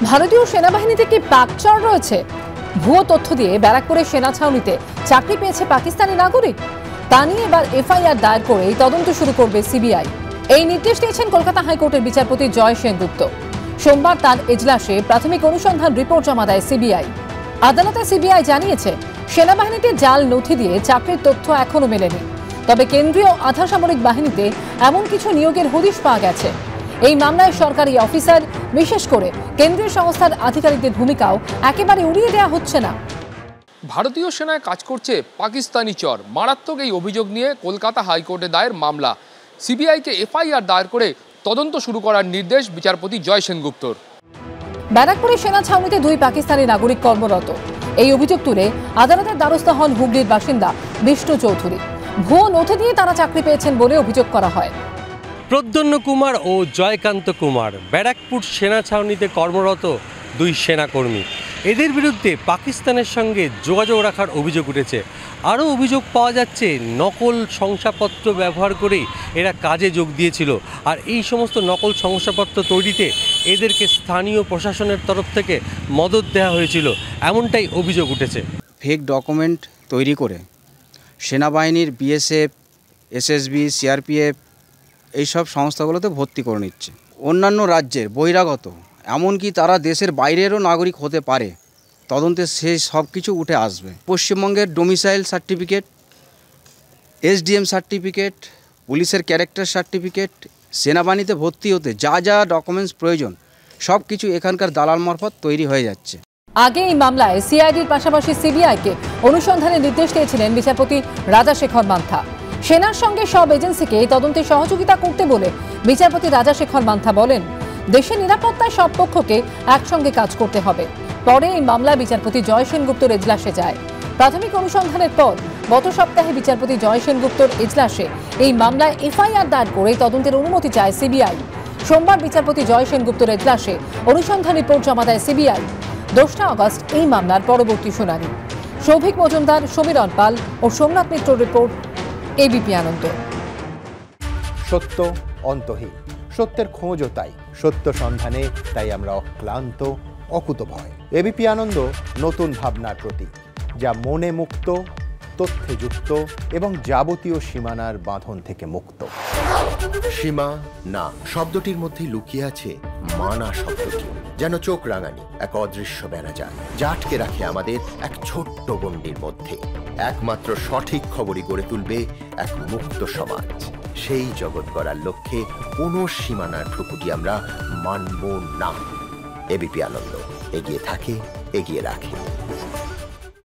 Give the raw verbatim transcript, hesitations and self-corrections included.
ভারতীয় সেনাবাহিনীতে কি পাকচর রয়েছে? ভুয়ো তথ্য দিয়ে ব্যারাকপুরের সেনা ছাউনিতে চাকরি পেয়েছে পাকিস্তানি নাগরিক। তা নিয়ে এবার এফআইআর দায়ের করে তদন্ত শুরু করবে সিবিআই। এই নির্দেশ দিয়েছেন কলকাতা হাইকোর্টের বিচারপতি জয় সেনগুপ্ত। সোমবার তার এজলাসে প্রাথমিক অনুসন্ধান রিপোর্ট জমা দেয় সিবিআই। আদালতে সিবিআই জানিয়েছে, সেনাবাহিনীতে জাল নথি দিয়ে চাকরির তথ্য এখনো মেলেনি। তবে কেন্দ্রীয় আধা সামরিক বাহিনীতে এমন কিছু নিয়োগের হদিশ পাওয়া গেছে। এই মামলায় সরকারি অফিসার, বিশেষ করে কেন্দ্রীয় সংস্থার আধিকারিকদের ভূমিকাও একেবারে উড়িয়ে দেওয়া হচ্ছে না। ভারতীয় সেনায় কাজ করছে পাকিস্তানি চর, মারাত্মক এই অভিযোগ নিয়ে কলকাতা হাইকোর্টে দায়ের মামলা। সিবিআইকে এফআইআর দায়ের করে তদন্ত শুরু করার নির্দেশ বিচারপতি জয় সেনগুপ্তর। ব্যারাকপুরের সেনা ছাউনিতে দুই পাকিস্তানি নাগরিক কর্মরত। এই অভিযোগ তুলে আদালতের দ্বারস্থ হন হুগলির বাসিন্দা বিষ্ণু চৌধুরী। ভুয়ো নথি দিয়ে তারা চাকরি পেয়েছেন বলে অভিযোগ করা হয়। প্রদ্যুন্ন কুমার ও জয়কান্ত কুমার ব্যারাকপুর সেনা ছাউনিতে কর্মরত দুই সেনাকর্মী। এদের বিরুদ্ধে পাকিস্তানের সঙ্গে যোগাযোগ রাখার অভিযোগ উঠেছে। আরও অভিযোগ পাওয়া যাচ্ছে নকল শংসাপত্র ব্যবহার করেই এরা কাজে যোগ দিয়েছিল, আর এই সমস্ত নকল শংসাপত্র তৈরিতে এদেরকে স্থানীয় প্রশাসনের তরফ থেকে মদত দেওয়া হয়েছিল, এমনটাই অভিযোগ উঠেছে। ফেক ডকুমেন্ট তৈরি করে সেনাবাহিনীর বিএসএফ, এসএসবি, সিআরপিএফ এইসব সংস্থাগুলোতে ভর্তি করে নিচ্ছে। অন্যান্য রাজ্যের বহিরাগত, এমনকি তারা দেশের বাইরেরও নাগরিক হতে পারে, তদন্তে সেই সব কিছু উঠে আসবে। পশ্চিমবঙ্গের ডোমিসাইল সার্টিফিকেট, এসডিএম সার্টিফিকেট, পুলিশের ক্যারেক্টার সার্টিফিকেট, সেনাবাহিনীতে ভর্তি হতে যা যা ডকুমেন্টস প্রয়োজন সব কিছু এখানকার দালাল মারফত তৈরি হয়ে যাচ্ছে। আগে এই মামলায় সিআইডির পাশাপাশি সিবিআইকে অনুসন্ধানের নির্দেশ দিয়েছিলেন বিচারপতি রাজাশেখর মান্থা। সেনার সঙ্গে সব এজেন্সিকে এই তদন্তে সহযোগিতা করতে বলে বিচারপতি রাজাশেখর মান্থা বলেন, দেশের নিরাপত্তায় সব পক্ষকে একসঙ্গে কাজ করতে হবে। পরে এই মামলায় বিচারপতি জয় সেনগুপ্তর এজলাসে যায়। প্রাথমিক অনুসন্ধানের পর গত সপ্তাহে বিচারপতি জয় সেনগুপ্তর এজলাসে এই মামলায় এফআইআর দায়ের করে তদন্তের অনুমতি চায় সিবিআই। সোমবার বিচারপতি জয় সেনগুপ্তর এজলাসে অনুসন্ধান রিপোর্ট জমা দেয় সিবিআই। দোসরা আগস্ট এই মামলার পরবর্তী শুনানি। সৌভিক মজুমদার, সমীরণ পাল ও সোমনাথ মিত্রর রিপোর্ট, এবিপি আনন্দ। সত্য অন্তহীন, সত্যের খোঁজও তাই, সত্য সন্ধানে তাই আমরা অক্লান্ত, অকুতভয়। এবিপি আনন্দ নতুন ভাবনার প্রতীক, যা মনে মুক্ত, তথ্যে যুক্ত এবং যাবতীয় সীমানার বাঁধন থেকে মুক্ত। সীমা না শব্দটির মধ্যে লুকিয়ে আছে মানা শব্দটি, যেন চোখ রাঙানি এক অদৃশ্য বেড়াজাল, যা আটকে রাখে আমাদের এক ছোট্ট গণ্ডির মধ্যে। একমাত্র সঠিক খবরই গড়ে তুলবে এক মুক্ত সমাজ। সেই জগৎ গড়ার লক্ষ্যে কোনো সীমানার ঠুকুটি আমরা মানব না। এবিপি আনন্দ এগিয়ে থাকে, এগিয়ে রাখে।